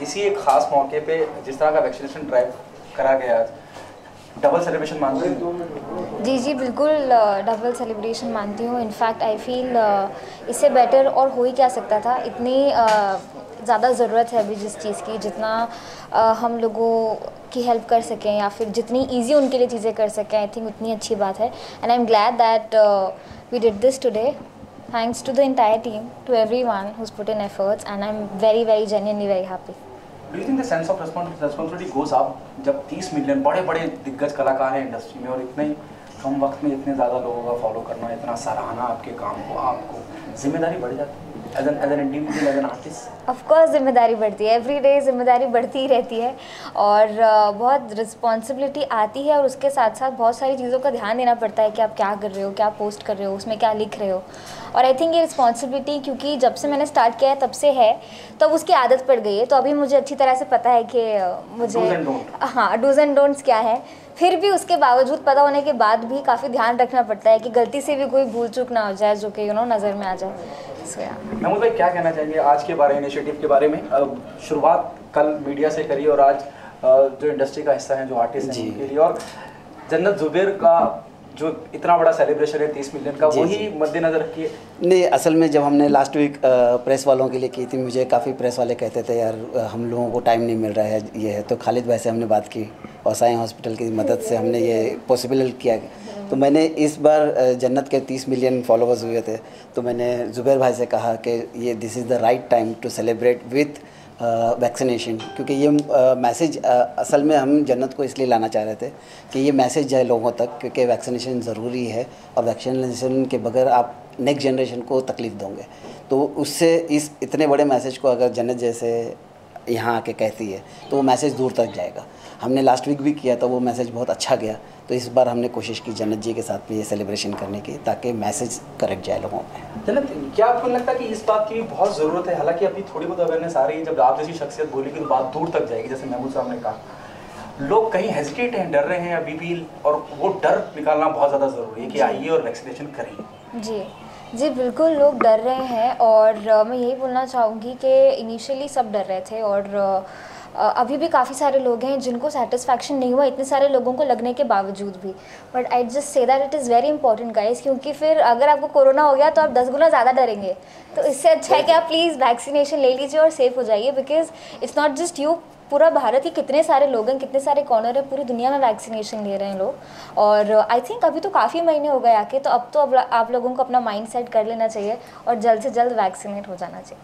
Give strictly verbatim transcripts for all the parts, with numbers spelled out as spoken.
किसी एक खास मौके पे जिस तरह का वैक्सीनेशन ड्राइव करा गया आज, डबल सेलिब्रेशन मानते हैं? जी जी बिल्कुल डबल सेलिब्रेशन मानती हूँ। इनफैक्ट आई फील इससे बेटर और हो ही क्या सकता था। इतनी ज़्यादा ज़रूरत है अभी जिस चीज़ की, जितना uh, हम लोगों की हेल्प कर सकें या फिर जितनी इजी उनके लिए चीज़ें कर सकें, आई थिंक उतनी अच्छी बात है। And I am glad that we did this today, thanks to the entire team, to everyone who's put in efforts, and I'm very very genuinely very happy. Do you think the sense of responsibility goes up जब तीस million बड़े बड़े दिग्गज कलाकार हैं industry में और इतने कम वक्त में इतने ज़्यादा लोगों का फॉलो करना, इतना सराहना आपके काम को, आपको जिम्मेदारी बढ़ जाती है as an as an individual, as an artist? Of course जिम्मेदारी बढ़ती है, एवरी डे जिम्मेदारी बढ़ती ही रहती है और uh, बहुत रिस्पॉन्सिबिलिटी आती है और उसके साथ साथ बहुत सारी चीज़ों का ध्यान देना पड़ता है कि आप क्या कर रहे हो, क्या पोस्ट कर रहे हो, उसमें क्या लिख रहे हो। और आई थिंक ये रिस्पॉन्सिबिलिटी क्योंकि जब से मैंने स्टार्ट किया है तब से है, तब उसकी आदत पड़ गई है, तो अभी मुझे अच्छी तरह से पता है कि मुझे हाँ डूज एंड डोंट्स क्या है। फिर भी उसके बावजूद पता होने के बाद भी काफ़ी ध्यान रखना पड़ता है कि गलती से भी कोई भूल चूक ना हो जाए जो कि यू नो नज़र में आ जाए। सो या महमूद भाई क्या कहना चाहेंगे आज के बारे इनिशिएटिव के बारे में? शुरुआत कल मीडिया से करी और आज जो इंडस्ट्री का हिस्सा है, जो आर्टिस्ट हैं उनके लिए, और जन्नत जुबैर का जो इतना बड़ा सेलिब्रेशन है तीस मिलियन का, वही मद्देनजर रखिए। नहीं, असल में जब हमने लास्ट वीक प्रेस वालों के लिए की थी, मुझे काफ़ी प्रेस वाले कहते थे यार हम लोगों को टाइम नहीं मिल रहा है, ये है। तो खालिद भाई से हमने बात की और साई हॉस्पिटल की मदद से हमने ये पॉसिबल किया। तो मैंने इस बार जन्नत के तीस मिलियन फॉलोअर्स हुए थे, तो मैंने जुबैर भाई से कहा कि ये this is the right time to celebrate with vaccination, क्योंकि ये मैसेज असल में हम जन्नत को इसलिए लाना चाह रहे थे कि ये मैसेज जाए लोगों तक, क्योंकि वैक्सीनेशन ज़रूरी है और वैक्सीनेशन के बगैर आप नेक्स्ट जनरेशन को तकलीफ़ दोगे। तो उससे इस इतने बड़े मैसेज को अगर जन्नत जैसे यहाँ आके कहती है तो वो मैसेज दूर तक जाएगा। हमने लास्ट वीक भी किया तो वो मैसेज बहुत अच्छा गया, तो इस बार हमने कोशिश की जन्नत जी के साथ में ये सेलिब्रेशन करने की, ताकि मैसेज करेक्ट जाए लोगों में। जन्नत, क्या आपको लगता है कि इस बात की भी बहुत ज़रूरत है? हालांकि अभी थोड़ी बहुत अवेयरनेस आ रही है, जब आप जैसी शख्सियत बोलेगी तो बात दूर तक जाएगी। जैसे महमूद साहब ने कहा, लोग कहीं हेजिटेट हैं, डर रहे हैं अभी भी, और वो डर निकालना बहुत ज़्यादा ज़रूरी है कि आइए और वैक्सीनेशन करें। जी जी बिल्कुल, लोग डर रहे हैं और uh, मैं यही बोलना चाहूँगी कि इनिशियली सब डर रहे थे और uh, अभी भी काफ़ी सारे लोग हैं जिनको सेटिस्फैक्शन नहीं हुआ इतने सारे लोगों को लगने के बावजूद भी। But I just say that it is very important guys, क्योंकि फिर अगर आपको कोरोना हो गया तो आप दस गुना ज़्यादा डरेंगे। तो इससे अच्छा है कि आप प्लीज़ वैक्सीनेशन ले लीजिए और सेफ़ हो जाइए, because it's not just you, पूरा भारत ही कितने सारे लोग हैं, कितने सारे कॉर्नर है, पूरी दुनिया में वैक्सीनेशन ले रहे हैं लोग। और आई थिंक अभी तो काफ़ी महीने हो गए आके, तो अब तो अब आप लोगों को अपना माइंड सेट कर लेना चाहिए और जल्द से जल्द वैक्सीनेट हो जाना चाहिए।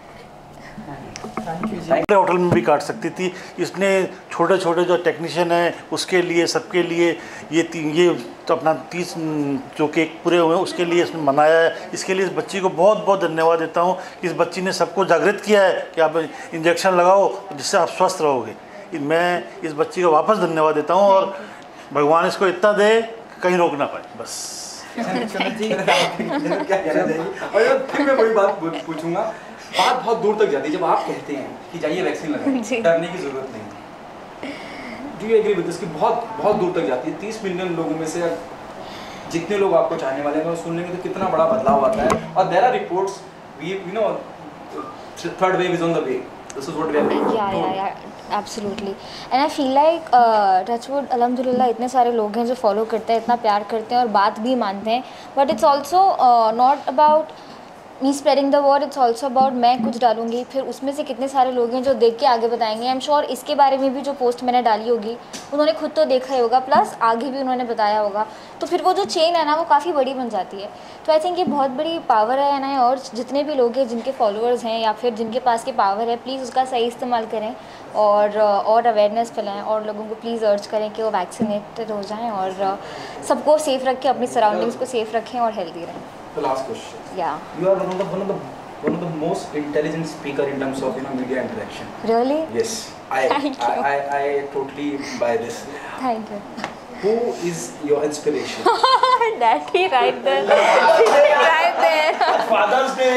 होटल में भी काट सकती थी, इसने छोटे छोटे जो टेक्नीशियन हैं उसके लिए, सबके लिए ये ये तो अपना तीस जो केक पूरे हुए हैं उसके लिए इसने मनाया है। इसके लिए इस बच्ची को बहुत बहुत धन्यवाद देता हूँ। इस बच्ची ने सबको जागृत किया है कि आप इंजेक्शन लगाओ जिससे आप स्वस्थ रहोगे। मैं इस बच्ची को वापस धन्यवाद देता हूँ और भगवान इसको इतना दे कहीं रोक ना पाए, बस। क्या कहना चाहिए? और फिर मैं वही बात पूछूंगा, बात बहुत दूर तक जाती है जब आप कहते हैं कि जाइए वैक्सीन लगाएं, डरने की जरूरत नहीं। Do you agree with this कि बहुत बहुत दूर तक जाती है? तीस मिलियन लोगों में से जितने लोग आपको चाहने वाले हैं वो सुन लेंगे तो कितना बड़ा बदलाव आता है। और there are reports, we you know third wave is on the way, this is what we are yeah yeah yeah absolutely. And I feel like touchwood अल्हम्दुलिल्लाह इतने सारे लोग हैं जो फॉलो करते हैं, इतना प्यार करते हैं और बात भी मानते हैं। But it's also not about me spreading the word, it's also about मैं कुछ डालूंगी फिर उसमें से कितने सारे लोग हैं जो देख के आगे बताएंगे। आई एम श्योर इसके बारे में भी जो पोस्ट मैंने डाली होगी उन्होंने खुद तो देखा ही होगा, प्लस आगे भी उन्होंने बताया होगा, तो फिर वो जो चेन है ना वो काफ़ी बड़ी बन जाती है। तो आई थिंक ये बहुत बड़ी पावर है ना, और जितने भी लोग हैं जिनके फॉलोअर्स हैं या फिर जिनके पास की पावर है, प्लीज़ उसका सही इस्तेमाल करें और और अवेयरनेस फैलाएं और लोगों को प्लीज़ अर्ज करें कि वो वैक्सीनेटेड हो जाएं और सबको सेफ़ रखें, अपनी सराउंडिंग्स को सेफ़ रखें और हेल्दी रहें। The last question. Yeah. You are one of the one of the one of the most intelligent speaker in terms of you know media interaction. Really? Yes. I Thank I, you. I I totally buy this. Thank you. Who is your inspiration? Daddy, right there. Right there. Father's Day.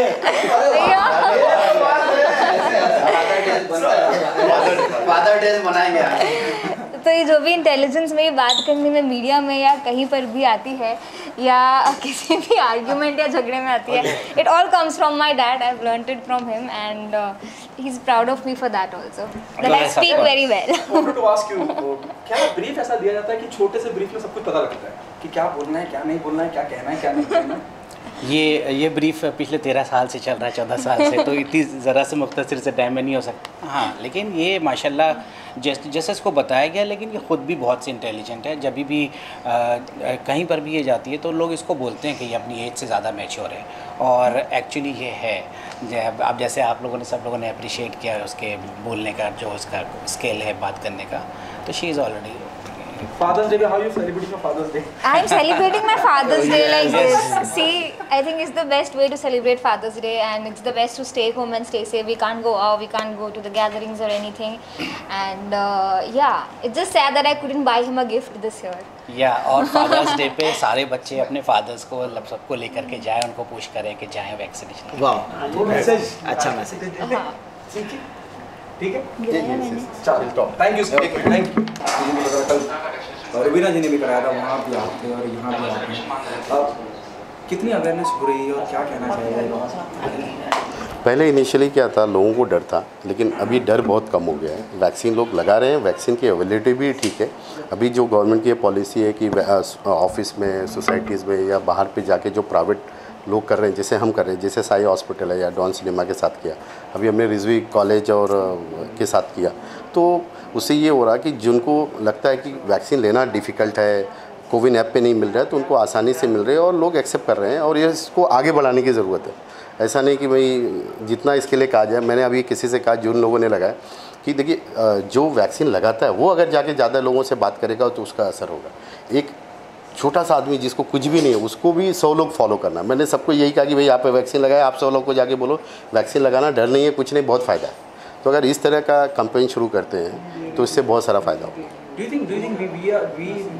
Father day मनाएंगे। तो ये जो भी intelligence में बात करने में media में या कहीं पर भी आती है या किसी भी आर्ग्यूमेंट या झगड़े में आती है, it all comes from my dad. I have learned it from him and he is proud of me for that also, that I speak very well. I wanted to ask you, क्या brief ऐसा दिया जाता है कि छोटे से brief में सब कुछ पता लगता है कि क्या बोलना है, क्या नहीं बोलना है, क्या कहना है, क्या नहीं कहना है? ये ये ब्रीफ पिछले तेरह साल से चल रहा है, चौदह साल से, तो इतनी ज़रा से मुख्तसर से टाइम में नहीं हो सकता. हाँ, लेकिन ये माशाल्लाह जैसे जैसे इसको बताया गया, लेकिन ये ख़ुद भी बहुत से इंटेलिजेंट है. जब भी आ, कहीं पर भी ये जाती है तो लोग इसको बोलते हैं कि ये अपनी एज से ज़्यादा मैच्योर है, और एक्चुअली ये है. अब जैसे आप लोगों ने सब लोगों ने अप्रिशिएट किया उसके बोलने का जो उसका स्केल है बात करने का, तो she is already. Father's Day, how are you celebrating your Father's Day? I'm celebrating my Father's Day like this. See, I think it's the best way to celebrate Father's Day, and it's the best to stay home and stay safe. We can't go out, we can't go to the gatherings or anything. And uh, yeah, it's just sad that I couldn't buy him a gift this year. Yeah, और father's day पे सारे बच्चे अपने fathers को मतलब सबको लेकर के जाएं, उनको पुश करें कि जाएं वैक्सीनेशन. वाह, मैसेज अच्छा मैसेज. ठीक है, ठीक है, चलो, thank you sir, thank you. कल रवीना जी ने भी कराया था, वहाँ भी आप थे और यहाँ भी आप हैं. अब कितनी अवेयरनेस हो रही है और क्या कहना चाहिए? पहले इनिशियली क्या था, लोगों को डर था, लेकिन अभी डर बहुत कम हो गया है. वैक्सीन लोग लगा रहे हैं, वैक्सीन की अवेलेबिलिटी भी ठीक है. अभी जो गवर्नमेंट की पॉलिसी है कि ऑफिस में, सोसाइटीज़ में या बाहर पे जाके जो प्राइवेट लोग कर रहे हैं, जैसे हम कर रहे हैं, जैसे साई हॉस्पिटल है या डॉन सिनेमा के साथ किया, अभी हमने रिजवी कॉलेज और के साथ किया, तो उससे ये हो रहा कि जिनको लगता है कि वैक्सीन लेना डिफ़िकल्ट है, कोविन ऐप पे नहीं मिल रहा है, तो उनको आसानी से मिल रहे हैं और लोग एक्सेप्ट कर रहे हैं. और ये इसको आगे बढ़ाने की ज़रूरत है. ऐसा नहीं कि भाई जितना इसके लिए कहा जाए. मैंने अभी किसी से कहा, जिन लोगों ने लगाया, कि देखिए जो वैक्सीन लगाता है वो अगर जाके ज़्यादा लोगों से बात करेगा तो उसका असर होगा. एक छोटा सा आदमी जिसको कुछ भी नहीं है उसको भी सौ लोग फॉलो करना. मैंने सबको यही कहा कि भाई आप वैक्सीन लगाए, आप सौ लोग को जाके बोलो वैक्सीन लगाना, डर नहीं है, कुछ नहीं, बहुत फ़ायदा है. तो अगर इस तरह का कैंपेन शुरू करते हैं तो इससे बहुत सारा फ़ायदा होगा.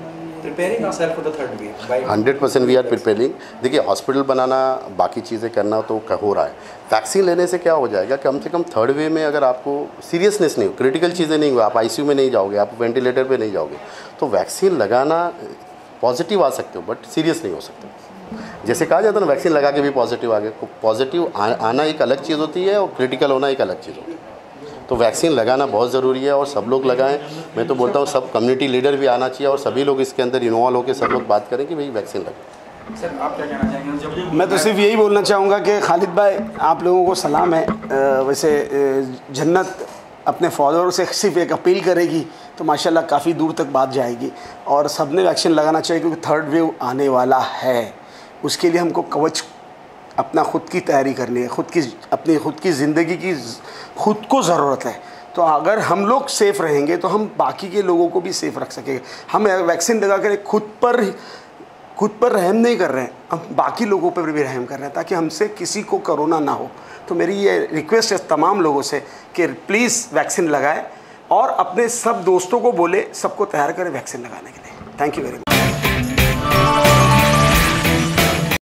Hundred percent we are preparing. देखिए हॉस्पिटल बनाना, बाकी चीज़ें करना तो हो रहा है. वैक्सीन लेने से क्या हो जाएगा, कम से कम थर्ड वेव में अगर आपको सीरियसनेस नहीं हो, क्रिटिकल चीज़ें नहीं हो, आप आईसीयू में नहीं जाओगे, आप वेंटिलेटर पे नहीं जाओगे, तो वैक्सीन लगाना पॉजिटिव आ सकते हो बट सीरियस नहीं हो सकते. जैसे कहा जाता है ना, वैक्सीन लगा के भी पॉजिटिव आ गए. पॉजिटिव आना एक अलग चीज़ होती है और क्रिटिकल होना एक अलग चीज़ होती है. तो वैक्सीन लगाना बहुत ज़रूरी है और सब लोग लगाएं. मैं तो बोलता हूँ सब कम्युनिटी लीडर भी आना चाहिए और सभी लोग इसके अंदर इन्वॉल्व होकर सब लोग बात करें कि भाई वैक्सीन लगाएं. सर आप क्या कहना चाहेंगे? जब मैं तो सिर्फ यही बोलना चाहूँगा कि खालिद भाई, आप लोगों को सलाम है. वैसे जन्नत अपने फॉलोअर से सिर्फ एक अपील करेगी तो माशाल्लाह काफ़ी दूर तक बात जाएगी. और सब ने वैक्सीन लगाना चाहिए क्योंकि थर्ड वेव आने वाला है. उसके लिए हमको कवच अपना खुद की तैयारी करनी है, खुद की अपनी खुद की ज़िंदगी की खुद को ज़रूरत है. तो अगर हम लोग सेफ़ रहेंगे तो हम बाकी के लोगों को भी सेफ़ रख सकेंगे. हम वैक्सीन लगा कर खुद पर खुद पर रहम नहीं कर रहे हैं, हम बाकी लोगों पर भी रहम कर रहे हैं ताकि हमसे किसी को कोरोना ना हो. तो मेरी ये रिक्वेस्ट है तमाम लोगों से कि प्लीज़ वैक्सीन लगाएं और अपने सब दोस्तों को बोले सबको तैयार करें वैक्सीन लगाने के लिए. Thank you very much.